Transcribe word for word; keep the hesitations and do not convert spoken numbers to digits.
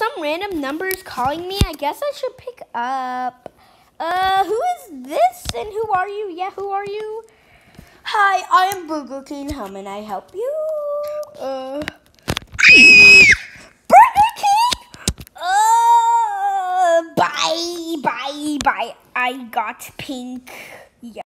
some random numbers calling me. I guess I should pick up. Uh, who is this and who are you? Yeah, who are you? Hi, I am Burger King. How may I help you? Uh, Burger King? Uh, bye, bye, bye. I got pink. Yeah.